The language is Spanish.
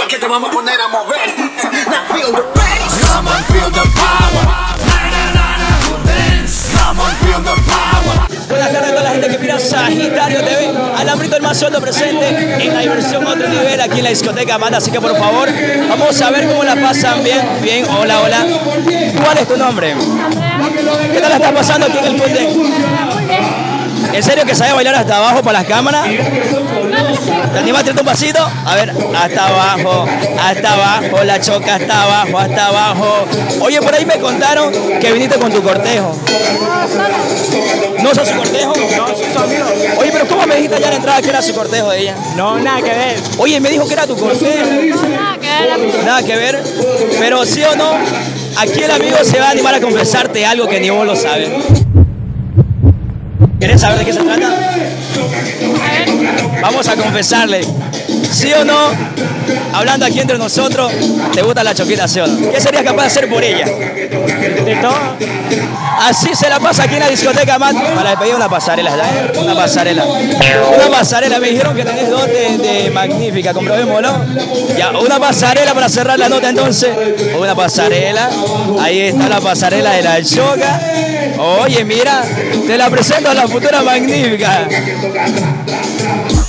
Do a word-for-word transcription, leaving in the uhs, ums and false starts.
Yo que te vamos a poner a mover. Now feel the bass. Come on, feel the power. Na na na na, who dance? Come on, feel the power. Buenas tardes a toda la gente que mira Sagitario T V. Alambrito el más sueldo presente en la diversión otro nivel aquí en la discoteca Manda. Así que por favor, vamos a ver cómo la pasan bien. Bien, hola, hola. ¿Cuál es tu nombre? ¿Qué tal la estás pasando aquí en el Punte? ¿En serio que sabes bailar hasta abajo para las cámaras? ¿Te animas a tirarte un pasito? A ver, hasta abajo, hasta abajo, la choca hasta abajo, hasta abajo. Oye, por ahí me contaron que viniste con tu cortejo. ¿No sos su cortejo? No, soy su amigo. Oye, pero ¿cómo me dijiste allá en la entrada que era su cortejo de ella? No, nada que ver. Oye, me dijo que era tu cortejo. Nada que ver. Nada que ver. Pero sí o no, aquí el amigo se va a animar a confesarte algo que ni vos lo sabes. ¿Querés saber de qué se trata? Vamos a confesarle. ¿Sí o no? Hablando aquí entre nosotros, ¿te gusta la choquita, sí o no? ¿Qué serías capaz de hacer por ella? De todo. Así se la pasa aquí en la discoteca, Matt. Para despedir una pasarela, ¿verdad? Una pasarela. Una pasarela. Me dijeron que tenés dos de, de magnífica. Comprobémoslo. Ya, una pasarela para cerrar la nota entonces. Una pasarela. Ahí está la pasarela de la choca. Oye, mira, te la presento a la futura magnífica.